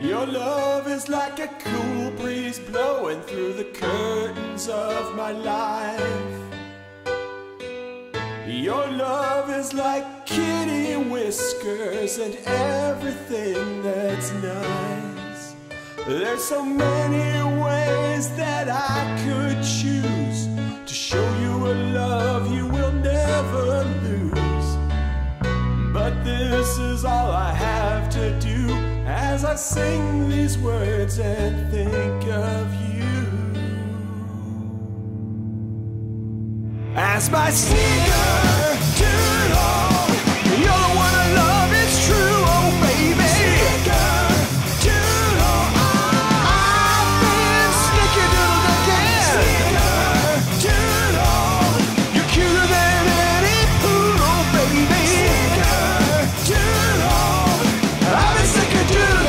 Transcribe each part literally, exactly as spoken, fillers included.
Your love is like a cool breeze blowing through the curtains of my life. Your love is like kitty whiskers and everything that's nice. There's so many ways that I could choose to show you a love you will never lose. But this is all I have to do as I sing these words and think of you. As my snickerdoodle, you're the one I love, it's true, oh baby. Snickerdoodle, I've been snickerdoodled again. Snickerdoodle, you're cuter than any poodle, baby. Snickerdoodle, I've been snickerdoodled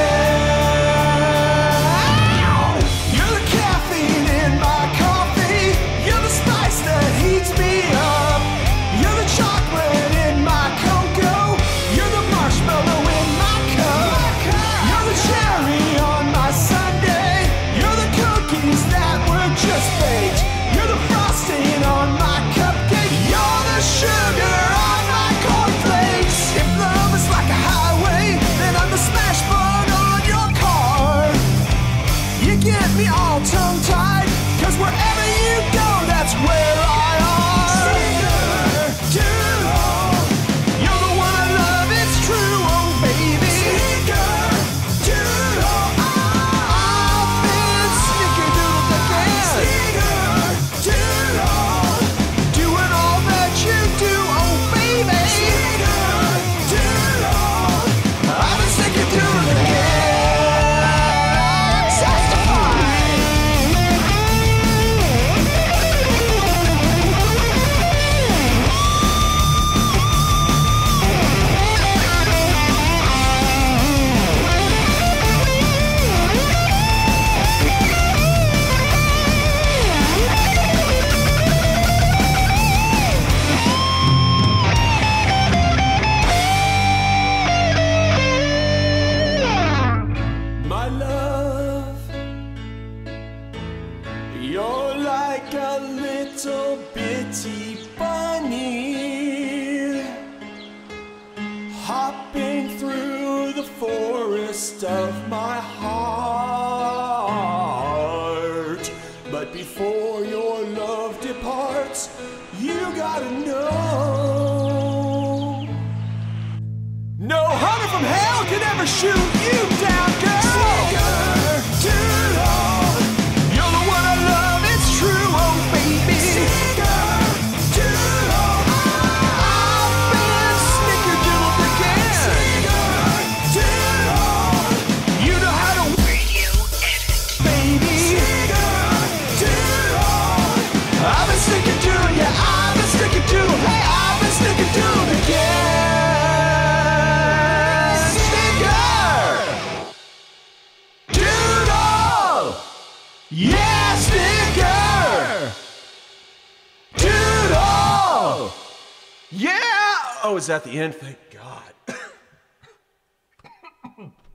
again. You're the caffeine in my coffee, you're the spice that heats me up. You're the chocolate in my cocoa, you're the marshmallow in my cup. You're the cherry on my sundae, you're the cookies that were just baked. You're the frosting on my cupcake, you're the sugar on my cornflakes. If love is like a highway, then I'm the smash button on your car. You get me all tongue-tied, cause wherever you go, that's where I are. Snickerdoodle, you're the one I love, it's true, oh baby. Snickerdoodle, I've been snickerdoodled again. Snickerdoodle, doing all that you do, oh baby. Snickerdoodle, I've been snickerdoodled again. My love, you're like a little bitty bunny hopping through the forest of my heart. But before your love departs, you gotta know, no hunter from hell can ever shoot you down, girl. Snickerdoodle, you're the one I love, it's true, oh baby. Snickerdoodle, I've been snickerdoodled again. Snickerdoodle, you know how to radio edit, baby. Snickerdoodle, I've been snickerdoodled, yeah, I've been snickerdoodled, hey, I've been snickerdoodled again. Yeah, Snickerdoodle! Yeah! Oh, is that the end? Thank God.